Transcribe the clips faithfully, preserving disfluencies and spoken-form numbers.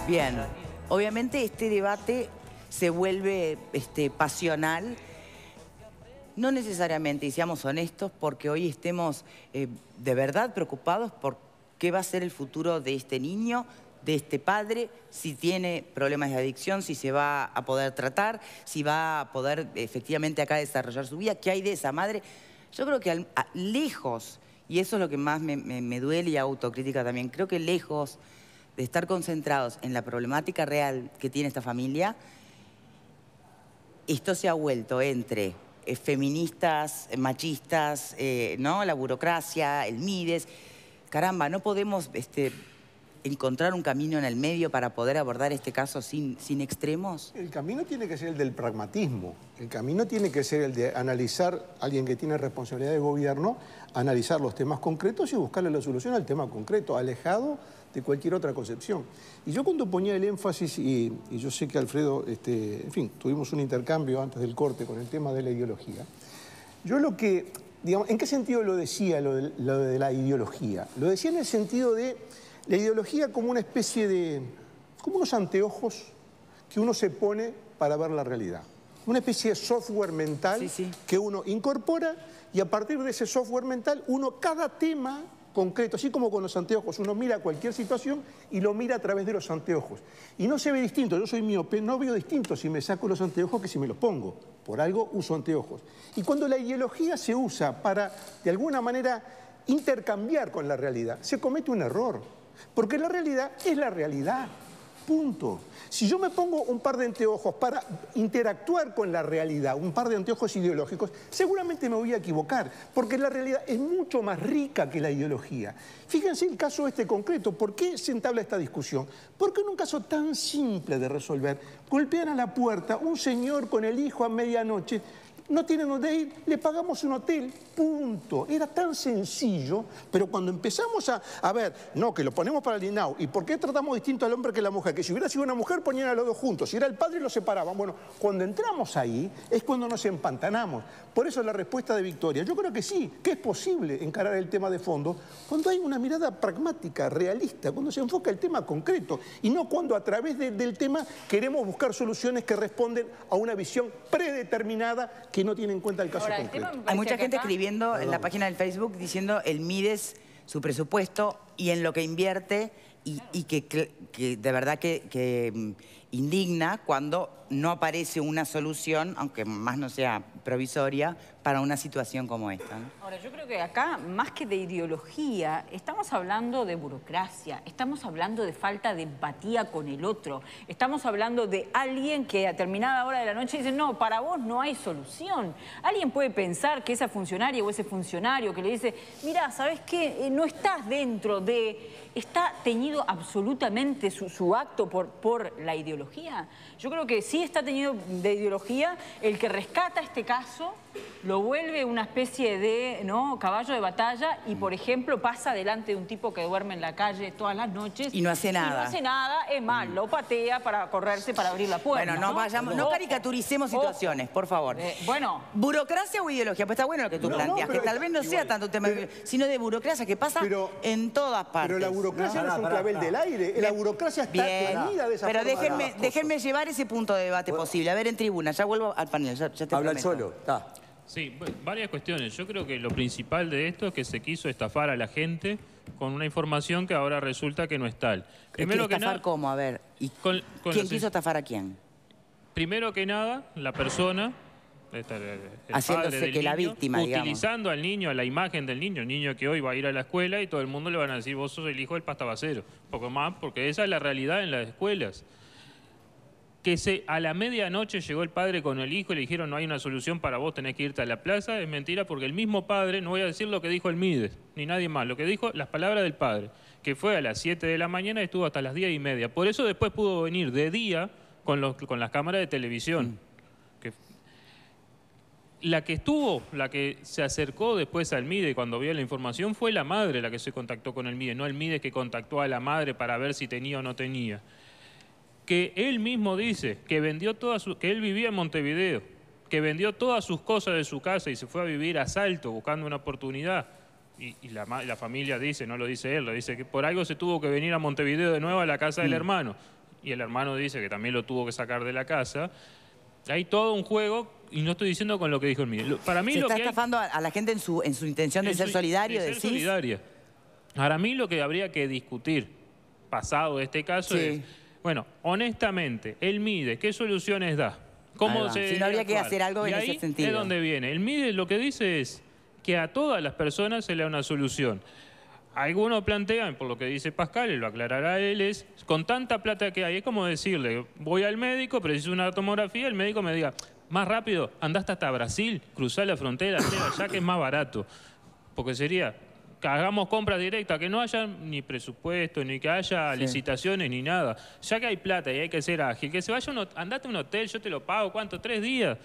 Bien, obviamente este debate se vuelve este, pasional, no necesariamente, y seamos honestos, porque hoy estemos eh, de verdad preocupados por qué va a ser el futuro de este niño, de este padre, si tiene problemas de adicción, si se va a poder tratar, si va a poder efectivamente acá desarrollar su vida, qué hay de esa madre. Yo creo que al, a, lejos, y eso es lo que más me, me, me duele y autocrítica también, creo que lejos de estar concentrados en la problemática real que tiene esta familia, esto se ha vuelto entre eh, feministas, machistas, eh, ¿no? La burocracia, el MIDES. Caramba, no podemos este, encontrar un camino en el medio para poder abordar este caso sin, sin extremos. El camino tiene que ser el del pragmatismo. El camino tiene que ser el de analizar, alguien que tiene responsabilidad de gobierno, analizar los temas concretos y buscarle la solución al tema concreto, alejado de cualquier otra concepción. Y yo cuando ponía el énfasis, y, y yo sé que Alfredo, este, en fin, tuvimos un intercambio antes del corte con el tema de la ideología, yo lo que, digamos, ¿en qué sentido lo decía lo de, lo de la ideología? Lo decía en el sentido de la ideología como una especie de, como unos anteojos que uno se pone para ver la realidad. Una especie de software mental sí, sí. que uno incorpora y a partir de ese software mental uno cada tema concreto, así como con los anteojos, uno mira cualquier situación y lo mira a través de los anteojos. Y no se ve distinto, yo soy miope, no veo distinto si me saco los anteojos que si me los pongo. Por algo uso anteojos. Y cuando la ideología se usa para, de alguna manera, intercambiar con la realidad, se comete un error. Porque la realidad es la realidad. Punto. Si yo me pongo un par de anteojos para interactuar con la realidad, un par de anteojos ideológicos, seguramente me voy a equivocar, porque la realidad es mucho más rica que la ideología. Fíjense el caso este concreto. ¿Por qué se entabla esta discusión? Porque en un caso tan simple de resolver, golpean a la puerta un señor con el hijo a medianoche, no tienen dónde ir, le pagamos un hotel, punto. Era tan sencillo, pero cuando empezamos a, a ver, no, que lo ponemos para el INAU, ¿y por qué tratamos distinto al hombre que a la mujer? Que si hubiera sido una mujer, ponían a los dos juntos, si era el padre, los separaban. Bueno, cuando entramos ahí, es cuando nos empantanamos. Por eso la respuesta de Victoria, yo creo que sí, que es posible encarar el tema de fondo, cuando hay una mirada pragmática, realista, cuando se enfoca el tema concreto, y no cuando a través de, del tema queremos buscar soluciones que responden a una visión predeterminada que no tiene en cuenta el caso Ahora, concreto. El Hay mucha gente acá... escribiendo Perdón. en la página del Facebook diciendo el MIDES, su presupuesto y en lo que invierte y, y que, que de verdad que, que indigna cuando no aparece una solución, aunque más no sea provisoria, para una situación como esta, ¿no? Ahora, yo creo que acá, más que de ideología, estamos hablando de burocracia, estamos hablando de falta de empatía con el otro, estamos hablando de alguien que a determinada hora de la noche dice, no, para vos no hay solución. Alguien puede pensar que esa funcionaria o ese funcionario que le dice, mira, ¿sabés qué? No estás dentro de... ¿Está teñido absolutamente su, su acto por, por la ideología? Yo creo que sí está teñido de ideología. El que rescata este caso lo vuelve una especie de ¿no? caballo de batalla y, por ejemplo, pasa delante de un tipo que duerme en la calle todas las noches. Y no hace nada. Y no hace nada, es más, lo patea para correrse, para abrir la puerta. Bueno, no, ¿no? vayamos, no caricaturicemos Ojo. situaciones, por favor. Eh, bueno. ¿Burocracia o ideología? Pues está bueno lo que tú no, planteas, no, que tal vez no igual, sea tanto un tema, pero, sino de burocracia, que pasa pero, en todas partes. Pero la burocracia no, no es un clavel del aire, la burocracia está teñida de esa Pero forma déjenme, de déjenme llevar ese punto de debate bueno. posible. A ver, en tribuna, ya vuelvo al panel, ya, ya te Habla prometo. solo, está. Sí, varias cuestiones. Yo creo que lo principal de esto es que se quiso estafar a la gente con una información que ahora resulta que no es tal. Primero que ¿Estafar nada, cómo? A ver, ¿y con, con ¿quién quiso estafar a quién? Primero que nada, la persona, el haciéndose padre que del la niño, víctima, utilizando digamos. al niño, a la imagen del niño, el niño que hoy va a ir a la escuela y todo el mundo le van a decir, vos sos el hijo del pastabacero. Un poco más, porque esa es la realidad en las escuelas. Que se, a la medianoche llegó el padre con el hijo y le dijeron no hay una solución para vos, tenés que irte a la plaza, es mentira porque el mismo padre, no voy a decir lo que dijo el MIDES, ni nadie más, lo que dijo, las palabras del padre, que fue a las siete de la mañana y estuvo hasta las diez y media. Por eso después pudo venir de día con, los, con las cámaras de televisión. Mm. Que, la que estuvo, la que se acercó después al MIDES cuando vio la información fue la madre la que se contactó con el MIDES, no el MIDES que contactó a la madre para ver si tenía o no tenía. Que él mismo dice que vendió toda su, que él vivía en Montevideo, que vendió todas sus cosas de su casa y se fue a vivir a Salto buscando una oportunidad. Y, y la, la familia dice, no lo dice él, lo dice que por algo se tuvo que venir a Montevideo de nuevo a la casa mm. del hermano. y el hermano dice que también lo tuvo que sacar de la casa. Hay todo un juego, y no estoy diciendo con lo que dijo el Mides. Para mí Se lo está que hay, estafando a la gente en su, en su intención de ser su- solidario, de ser decís. solidaria. Para mí lo que habría que discutir, pasado este caso, Sí. es, bueno, honestamente, el Mides, ¿qué soluciones da? ¿Cómo Ahí va. se Si no habría debe que actuar? hacer algo Y en ahí ese sentido. es donde viene. El Mides lo que dice es que a todas las personas se le da una solución. Algunos plantean, por lo que dice Pascal, y lo aclarará él, es con tanta plata que hay, es como decirle, voy al médico, preciso una tomografía, el médico me diga, más rápido, andaste hasta Brasil, cruzá la frontera, allá que es más barato. Porque sería, que hagamos compras directas, que no haya ni presupuesto, ni que haya Sí. licitaciones, ni nada. Ya que hay plata y hay que ser ágil, que se vaya, un, andate a un hotel, yo te lo pago, ¿cuánto? ¿Tres días?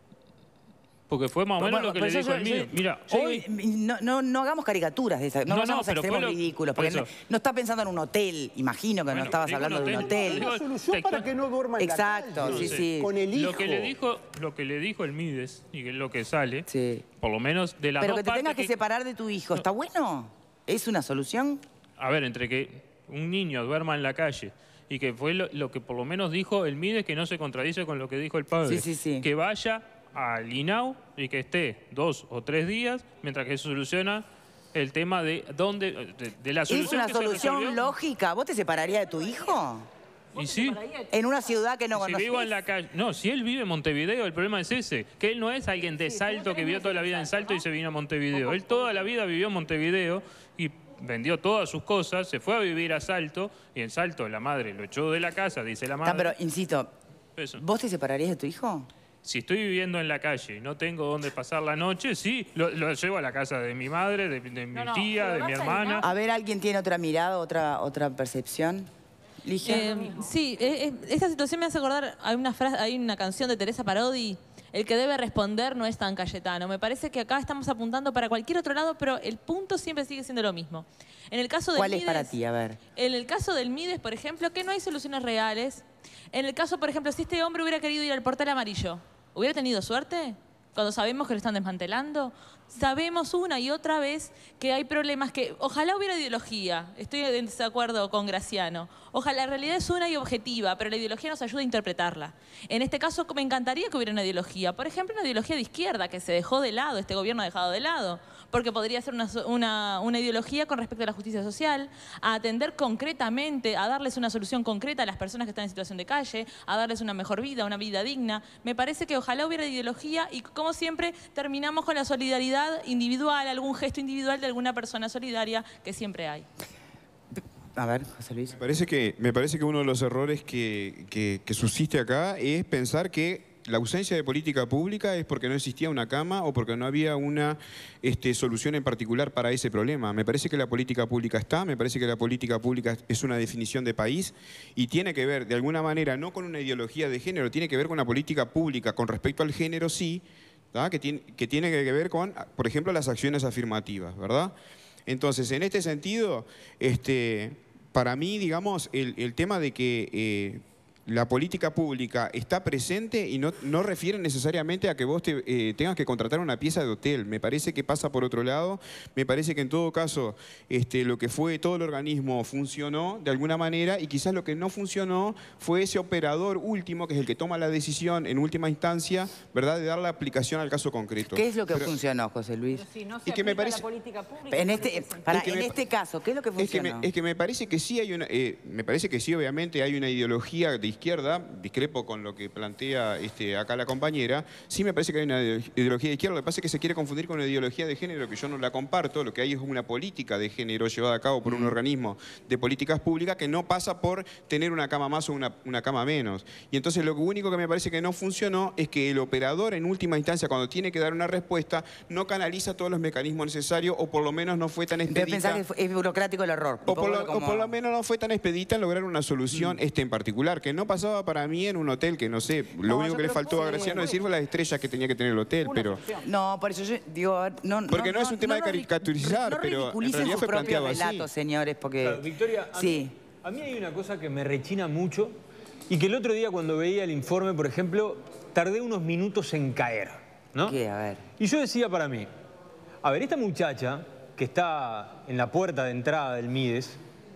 Porque fue más o menos Bueno, lo que pero le yo- dijo el yo- mío. yo- Mira, yo- hoy... No, no, no hagamos caricaturas de esas, no, No, no, vayamos a pero fue extremos lo- ridículos, por porque no, eso. no estás pensando en un hotel, imagino que Bueno, no estabas digo un hablando de un hotel, hotel. digo- Una solución textual. para que no duerma en la Exacto, calle. sí, sé. sí. Con el hijo. Lo que le dijo, lo que le dijo el Mides, y que es lo que sale, Sí. por lo menos de las Pero dos que te partes tengas que separar de tu hijo, ¿está bueno? ¿Es una solución? A ver, entre que un niño duerma en la calle y que fue lo, lo que por lo menos dijo el Mides, que no se contradice con lo que dijo el padre. Sí, sí, sí. Que vaya al I N A U y que esté dos o tres días mientras que se soluciona el tema de dónde de, de la ¿Es solución una que se solución resolvió. lógica? ¿Vos te separarías de tu hijo? Y sí. En una ciudad que no Si conoces. vivo en la calle. No, si él vive en Montevideo, el problema es ese. Que él no es alguien de Salto que vivió toda la vida en Salto y se vino a Montevideo. Él toda la vida vivió en Montevideo y vendió todas sus cosas, se fue a vivir a Salto y en Salto la madre lo echó de la casa, dice la madre. Pero, insisto, Eso. ¿vos te separarías de tu hijo? Si estoy viviendo en la calle y no tengo dónde pasar la noche, sí, lo, lo llevo a la casa de mi madre, de, de mi No, no, tía, pero de vas mi a hermana. A ver, ¿alguien tiene otra mirada, otra, otra percepción? Ligia. Eh, sí, eh, eh, esta situación me hace acordar, hay una frase, hay una canción de Teresa Parodi, el que debe responder no es tan Cayetano. Me parece que acá estamos apuntando para cualquier otro lado, pero el punto siempre sigue siendo lo mismo. En el caso del ¿Cuál es Mides, para ti? A ver. En el caso del Mides, por ejemplo, que no hay soluciones reales. En el caso, por ejemplo, si este hombre hubiera querido ir al Portal Amarillo, ¿hubiera tenido suerte? Cuando sabemos que lo están desmantelando. Sabemos una y otra vez que hay problemas que... Ojalá hubiera ideología. Estoy en desacuerdo con Graciano. Ojalá, la realidad es una y objetiva, pero la ideología nos ayuda a interpretarla. En este caso, me encantaría que hubiera una ideología. Por ejemplo, una ideología de izquierda que se dejó de lado, este gobierno ha dejado de lado. Porque podría ser una, una, una ideología con respecto a la justicia social, a atender concretamente, a darles una solución concreta a las personas que están en situación de calle, a darles una mejor vida, una vida digna. Me parece que ojalá hubiera ideología y, como siempre, terminamos con la solidaridad individual, algún gesto individual de alguna persona solidaria que siempre hay. A ver, José Luis. Me parece que, me parece que uno de los errores que, que, que subsiste acá es pensar que la ausencia de política pública es porque no existía una cama o porque no había una este, solución en particular para ese problema. Me parece que la política pública está, me parece que la política pública es una definición de país y tiene que ver, de alguna manera, no con una ideología de género, tiene que ver con una política pública con respecto al género, sí, ¿verdad? Que tiene, que tiene que ver con, por ejemplo, las acciones afirmativas, ¿verdad? Entonces, en este sentido, este, para mí, digamos, el, el tema de que eh, la política pública está presente y no, no refiere necesariamente a que vos te, eh, tengas que contratar una pieza de hotel. Me parece que pasa por otro lado. Me parece que en todo caso este, lo que fue todo el organismo funcionó de alguna manera y quizás lo que no funcionó fue ese operador último, que es el que toma la decisión en última instancia, ¿verdad?, de dar la aplicación al caso concreto. ¿Qué es lo que Pero- funcionó, José Luis? Si no se Y que me aplica parece- la política pública. En ¿por este, qué se- para, Es que en me- este caso, ¿qué es lo que Es que, funcionó? me, es que me parece que sí hay una, eh, me parece que sí, obviamente hay una ideología de izquierda, discrepo con lo que plantea este, acá la compañera, sí me parece que hay una ideología de izquierda, lo que pasa es que se quiere confundir con una ideología de género, que yo no la comparto, lo que hay es una política de género llevada a cabo por un organismo de políticas públicas que no pasa por tener una cama más o una, una cama menos. Y entonces lo único que me parece que no funcionó es que el operador en última instancia, cuando tiene que dar una respuesta, no canaliza todos los mecanismos necesarios o por lo menos no fue tan Entonces expedita. pensás que fue- es burocrático el error. O por, Un lo, poco o como- por lo menos no fue tan expedita en lograr una solución este en particular, que no pasaba para mí en un hotel que no sé, lo No, único yo que le creo faltó que- a Graciano decir fue las estrellas que tenía que tener el hotel, pero... No, por eso yo digo, a ver, no, Porque no es un tema de no ridic- caricaturizar, no pero en ridiculicen realidad sus fue propios planteado así. relatos, señores, porque... Claro, Victoria, a, sí. mí, a mí hay una cosa que me rechina mucho y que el otro día cuando veía el informe, por ejemplo, tardé unos minutos en caer, ¿no? ¿Qué? A ver. Y yo decía para mí, a ver, esta muchacha que está en la puerta de entrada del Mides,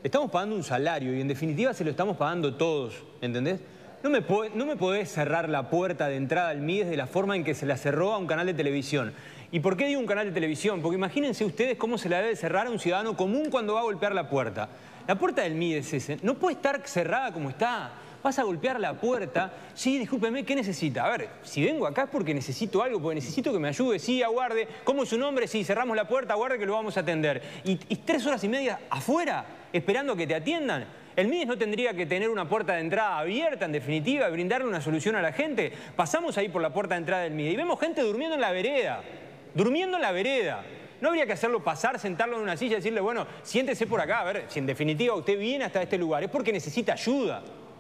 estamos pagando un salario y en definitiva se lo estamos pagando todos, ¿entendés? No me, no me podés cerrar la puerta de entrada al M I D E S de la forma en que se la cerró a un canal de televisión. ¿Y por qué digo un canal de televisión? Porque imagínense ustedes cómo se la debe cerrar a un ciudadano común cuando va a golpear la puerta. La puerta del M I D E S ese no puede estar cerrada como está. Vas a golpear la puerta. Sí, discúlpeme, ¿qué necesita? A ver, si vengo acá es porque necesito algo, porque necesito que me ayude. Sí, aguarde. ¿Cómo es su nombre? Sí, cerramos la puerta, aguarde que lo vamos a atender. Y, y tres horas y media afuera, esperando que te atiendan. El M I D E S no tendría que tener una puerta de entrada abierta, en definitiva, y brindarle una solución a la gente. Pasamos ahí por la puerta de entrada del M I D E S y vemos gente durmiendo en la vereda. Durmiendo en la vereda. No habría que hacerlo pasar, sentarlo en una silla y decirle, bueno, siéntese por acá. A ver, si en definitiva usted viene hasta este lugar, es porque necesita ayuda.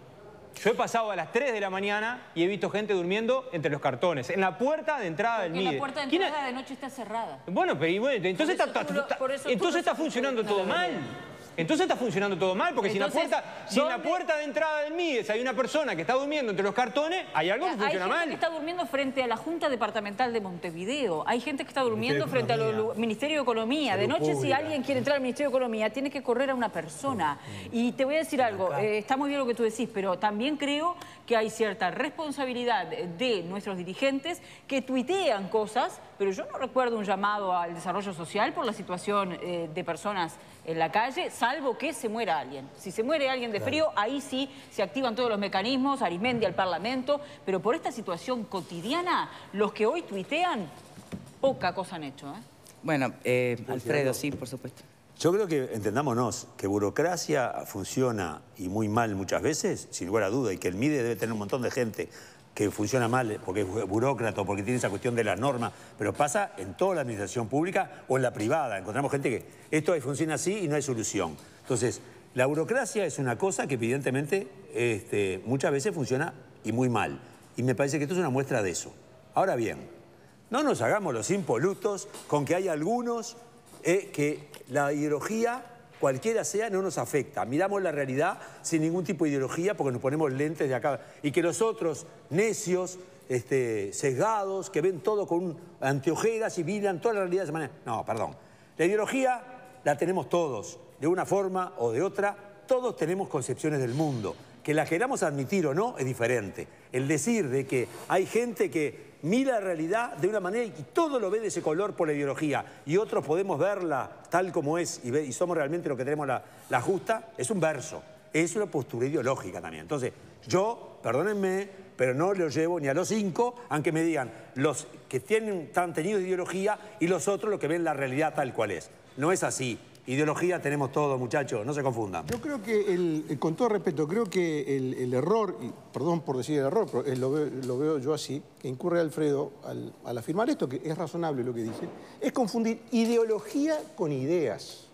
Yo he pasado a las tres de la mañana y he visto gente durmiendo entre los cartones, en la puerta de entrada del M I D E S. La puerta de entrada de noche está cerrada. Bueno, pero y bueno, entonces Por está, eso tú lo- está- por eso tú entonces lo está estás funcionando poniendo todo en la mal. Entonces está funcionando todo mal, porque Entonces, si, en la puerta, si en la ¿dónde- puerta de entrada del M I D E S hay una persona que está durmiendo entre los cartones, hay algo que Hay funciona gente mal. que está durmiendo frente a la Junta Departamental de Montevideo. Hay gente que está durmiendo frente al Ministerio de Economía. De noche, si alguien quiere entrar al Ministerio de Economía, tiene que correr a una persona. Y te voy a decir algo, eh, está muy bien lo que tú decís, pero también creo que hay cierta responsabilidad de nuestros dirigentes que tuitean cosas, pero yo no recuerdo un llamado al desarrollo social por la situación eh, de personas en la calle, salvo que se muera alguien. Si se muere alguien de frío, ahí sí se activan todos los mecanismos, Arismendi al Parlamento, pero por esta situación cotidiana, los que hoy tuitean, poca cosa han hecho, ¿eh? Bueno, eh, Alfredo, sí, por supuesto. Yo creo que, entendámonos, que burocracia funciona y muy mal muchas veces, sin lugar a duda, y que el M I D E S debe tener un montón de gente que funciona mal porque es burócrata o porque tiene esa cuestión de las normas, pero pasa en toda la administración pública o en la privada. Encontramos gente que esto funciona así y no hay solución. Entonces, la burocracia es una cosa que evidentemente este, muchas veces funciona y muy mal. Y me parece que esto es una muestra de eso. Ahora bien, no nos hagamos los impolutos con que hay algunos eh, que la ideología, cualquiera sea, no nos afecta. Miramos la realidad sin ningún tipo de ideología porque nos ponemos lentes de acá. Y que los otros, necios, este, sesgados, que ven todo con anteojeras y miran toda la realidad de esa manera. No, perdón. La ideología la tenemos todos, de una forma o de otra. Todos tenemos concepciones del mundo. Que la queramos admitir o no es diferente. El decir de que hay gente que mira la realidad de una manera y todo lo ve de ese color por la ideología y otros podemos verla tal como es y, ve, y somos realmente lo que tenemos la, la justa, es un verso. Es una postura ideológica también. Entonces, yo, perdónenme, pero no lo llevo ni a los cinco, aunque me digan los que tienen tan tenido ideología y los otros los que ven la realidad tal cual es. No es así. Ideología tenemos todos, muchachos, no se confundan. Yo creo que, el, con todo respeto, creo que el, el error, y perdón por decir el error, pero lo veo, lo veo yo así, que incurre Alfredo al, al afirmar esto, que es razonable lo que dice, es confundir ideología con ideas.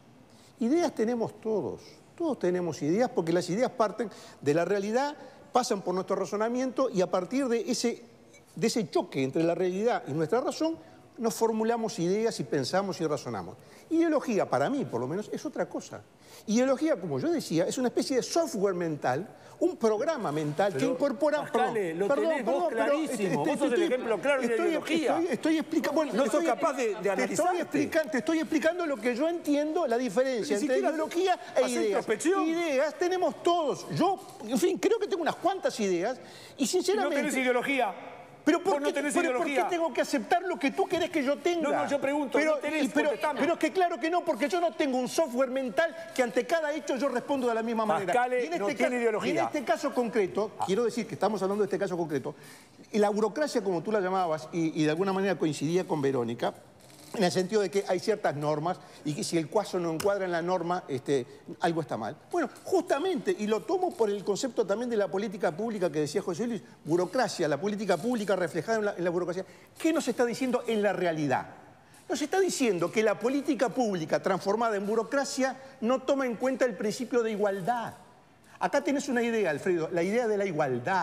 Ideas tenemos todos, todos tenemos ideas porque las ideas parten de la realidad, pasan por nuestro razonamiento y a partir de ese, de ese choque entre la realidad y nuestra razón, nos formulamos ideas y pensamos y razonamos. Ideología, para mí, por lo menos, es otra cosa. Ideología, como yo decía, es una especie de software mental, un programa mental pero, que incorpora... Pascale, lo tenés vos clarísimo. Vos sos el ejemplo claro de la ideología. Estoy, estoy explicando... Bueno, no estoy, sos capaz de, de te estoy, explicando, te estoy explicando lo que yo entiendo, la diferencia entre ideología e ideas. Ideas tenemos todos. Yo, en fin, creo que tengo unas cuantas ideas y sinceramente... ¿Y no tenés ideología? Pero ¿por, no qué, tenés pero ¿por ideología? qué tengo que aceptar lo que tú querés que yo tenga? No, no, yo pregunto, pero, no tenés, y, pero, contestame. pero es que claro que no, porque yo no tengo un software mental que ante cada hecho yo respondo de la misma manera. Pascale Y en este no caso, tiene ideología. y en este caso concreto, ah. quiero decir que estamos hablando de este caso concreto, y la burocracia, como tú la llamabas, y, y de alguna manera coincidía con Verónica, en el sentido de que hay ciertas normas y que si el caso no encuadra en la norma, este, algo está mal. Bueno, justamente, y lo tomo por el concepto también de la política pública que decía José Luis, burocracia, la política pública reflejada en la, en la burocracia. ¿Qué nos está diciendo en la realidad? Nos está diciendo que la política pública transformada en burocracia no toma en cuenta el principio de igualdad. Acá tienes una idea, Alfredo, la idea de la igualdad.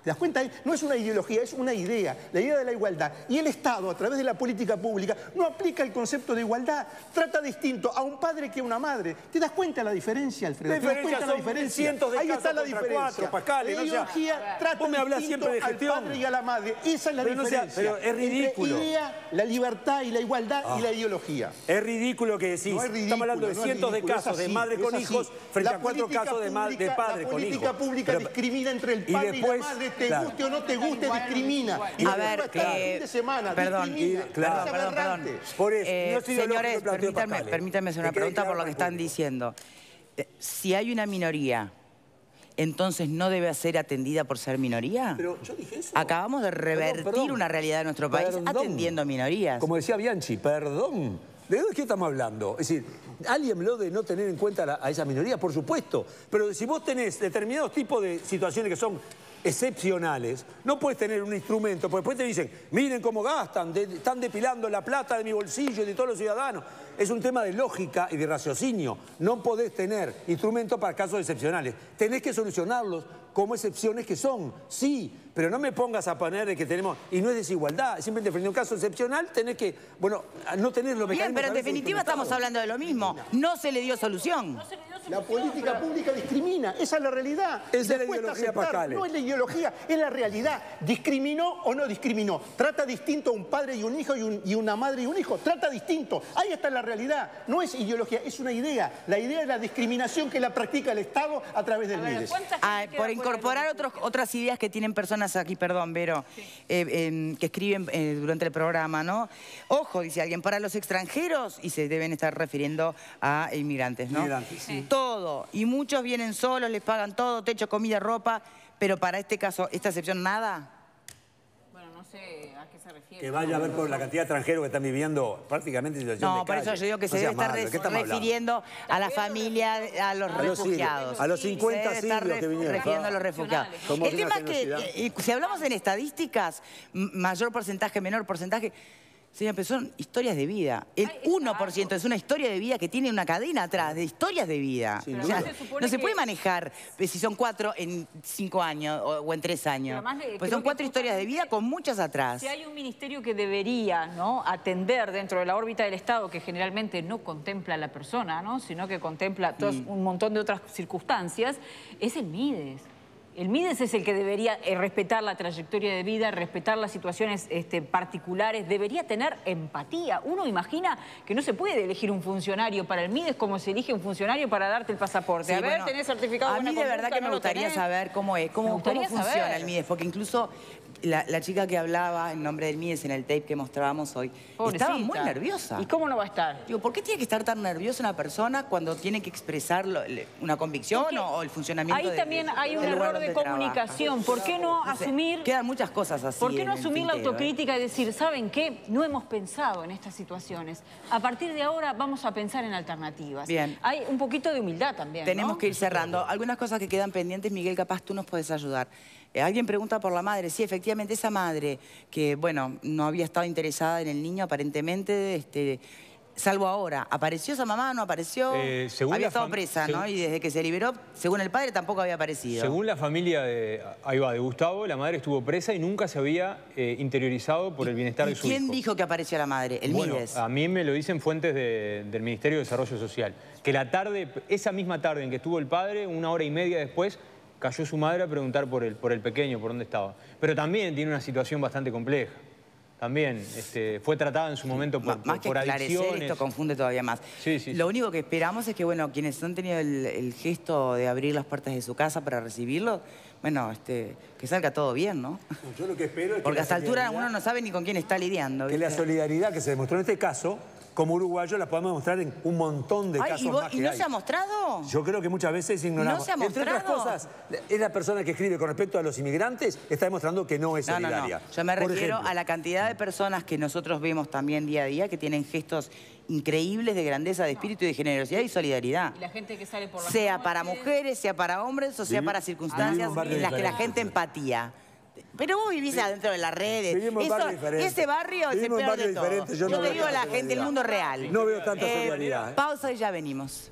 ¿Te das cuenta? No es una ideología, es una idea, la idea de la igualdad. Y el Estado, a través de la política pública, no aplica el concepto de igualdad. Trata distinto a un padre que a una madre. ¿Te das cuenta la diferencia, Alfredo? ¿Te das cuenta la diferencia? Cientos de Ahí casos está la contra diferencia. cuatro, Pascal, la no ideología sea, trata vos me hablás distinto siempre de al gestión. padre y a la madre. Esa es la Pero no sea- diferencia. pero es ridículo. Entre idea, la libertad y la igualdad y la ideología. Es ridículo que decís. No es ridículo, Estamos hablando de no es cientos ridículo, de casos es de así, madres es con así. hijos frente La a cuatro política casos de, ma- de pública- padres la con hijos. política pública Pero- discrimina entre el y padre y, después, la madre, te claro. guste o no te guste, discrimina. Y A después ver, está el eh, fin de semana, perdón, discrimina. y- claro, Es perdón, perdón. aberrante. Por eso, Eh, no es ideológico señores, el planteo de permítanme, Pascal, ¿eh? permítanme hacer una Que quede pregunta claro por lo que para el están público. diciendo. Eh, Si hay una minoría, entonces no debe ser atendida por ser minoría. Pero yo dije eso. Acabamos de revertir Perdón, perdón. una realidad de nuestro país Perdón. atendiendo minorías. Como decía Bianchi, perdón. ¿De qué estamos hablando? Es decir, ¿alguien habló de no tener en cuenta la- a esa minoría? Por supuesto. Pero si vos tenés determinados tipos de situaciones que son excepcionales, no puedes tener un instrumento, porque después te dicen, miren cómo gastan, de- están depilando la plata de mi bolsillo y de todos los ciudadanos. Es un tema de lógica y de raciocinio. No podés tener instrumentos para casos excepcionales. Tenés que solucionarlos como excepciones que son, sí, pero no me pongas a poner de que tenemos, y no es desigualdad, simplemente frente a un caso excepcional tenés que, bueno, no tener los mecanismos. Bien, pero en a veces definitiva estamos instrumentados. hablando de lo mismo. No se le dio solución. La política pública discrimina, esa es la realidad. Es de la Después ideología, aceptar, Pascal. no es la ideología, es la realidad. ¿Discriminó o no discriminó? ¿Trata distinto a un padre y un hijo y, un- y una madre y un hijo? Trata distinto. Ahí está la realidad. No es ideología, es una idea. La idea es la discriminación que la practica el Estado a través del Mides. Ah, por incorporar otros, otras ideas que tienen personas aquí, perdón, Vero, eh, eh, que escriben eh, durante el programa, ¿no? Ojo, dice alguien, para los extranjeros, y se deben estar refiriendo a inmigrantes, ¿no? Inmigrantes, sí. Todo, y muchos vienen solos, les pagan todo, techo, comida, ropa, pero para este caso, esta excepción, nada. Bueno, no sé a qué se refiere. Que vaya a ver por la cantidad de extranjeros que están viviendo prácticamente en situación de No, por calle. eso yo digo que No se sea debe estar malo, res- ¿qué estamos hablando? refiriendo a la familia, a los A los refugiados. sirios, a los cincuenta Se debe estar sirios que re- vinieron. refiriendo a los refugiados. Somos El una tema es que, generosidad. eh, si hablamos en estadísticas, m- mayor porcentaje, menor porcentaje, señor, pero son historias de vida. El uno por ciento es una historia de vida que tiene una cadena atrás de historias de vida. Sin O sea, duda. Se supone no se que- puede manejar eh, si son cuatro en cinco años o, o en tres años. además, eh, Pues creo son que cuatro historias de vida con muchas atrás. Si hay un ministerio que debería, ¿no?, atender dentro de la órbita del Estado, que generalmente no contempla a la persona, ¿no?, sino que contempla todas- Mm. un montón de otras circunstancias, es el Mides. El Mides es el que debería eh, respetar la trayectoria de vida, respetar las situaciones este, particulares, debería tener empatía. Uno imagina que no se puede elegir un funcionario para el Mides como se elige un funcionario para darte el pasaporte. Sí, a ver, bueno, tenés certificado a de mí buena de verdad conducta, que me ¿no lo gustaría tenés? saber cómo es, Me cómo, gustaría cómo funciona saber. el Mides, porque incluso la, la chica que hablaba en nombre del Mides en el tape que mostrábamos hoy, estaba muy Pobrecita. nerviosa. ¿Y cómo no va a estar? Digo, ¿por qué tiene que estar tan nerviosa una persona cuando tiene que expresar lo- le- una convicción Porque o, o el funcionamiento ahí de- también de- hay un del lugar error de donde trabaja? comunicación. ¿Por qué no No sé, asumir... quedan muchas cosas así. ¿Por qué no en el asumir la tintero, eh? autocrítica y decir, ¿saben qué? No hemos pensado en estas situaciones. A partir de ahora vamos a pensar en alternativas. Bien. Hay un poquito de humildad también, Tenemos ¿no? que ir cerrando. Algunas cosas que quedan pendientes, Miguel, capaz tú nos puedes ayudar. Eh, alguien pregunta por la madre. Sí, efectivamente, esa madre que, bueno, no había estado interesada en el niño aparentemente, este, salvo ahora. ¿Apareció esa mamá? ¿No apareció? Eh, según había la estado fam- presa, ¿no? seg- Y desde que se liberó, según el padre, tampoco había aparecido. Según la familia de, ahí va, de Gustavo, la madre estuvo presa y nunca se había eh, interiorizado por el bienestar ¿Y de su quién hijo. dijo que apareció la madre? El Bueno, Mides. a mí me lo dicen fuentes de- del Ministerio de Desarrollo Social. Que la tarde, esa misma tarde en que estuvo el padre, una hora y media después, cayó su madre a preguntar por el, por el pequeño, por dónde estaba. Pero también tiene una situación bastante compleja. También este, fue tratada en su momento por, M- Más que por esclarecer, adicciones. esto confunde todavía más. Sí, sí, Lo sí. único que esperamos es que, bueno, quienes han tenido el, el gesto de abrir las puertas de su casa para recibirlo, bueno, este, que salga todo bien, ¿no? Yo lo que espero es que Porque la a esta altura solidaridad- uno no sabe ni con quién está lidiando. que la ¿viste? solidaridad que se demostró en este caso, como uruguayos, la podemos mostrar en un montón de Ay, casos ¿y, vos- más y que no hay. se ha mostrado? Yo creo que muchas veces ignoramos. ¿No se ha Entre otras mostrado? cosas, es la persona que escribe con respecto a los inmigrantes, está demostrando que no es No, no, solidaria. no. Yo me Por refiero ejemplo, a la cantidad de personas que nosotros vemos también día a día que tienen gestos increíbles de grandeza, de espíritu, de generosidad y solidaridad. Y la gente que sale por las Sea para noches. mujeres, sea para hombres o sea Vivi- para vivimos circunstancias en barrios en las que la diferentes. gente empatía. Pero vos vivís adentro de las redes. Vivimos en Eso- barrios diferentes. ese barrio es el Vivimos en peor de barrios todo. diferentes, yo Yo, no te veo digo la tanta gente del solidaridad. mundo real. No veo tanta Eh, solidaridad, ¿eh? Pausa y ya venimos.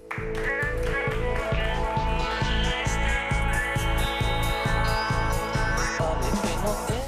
Joder.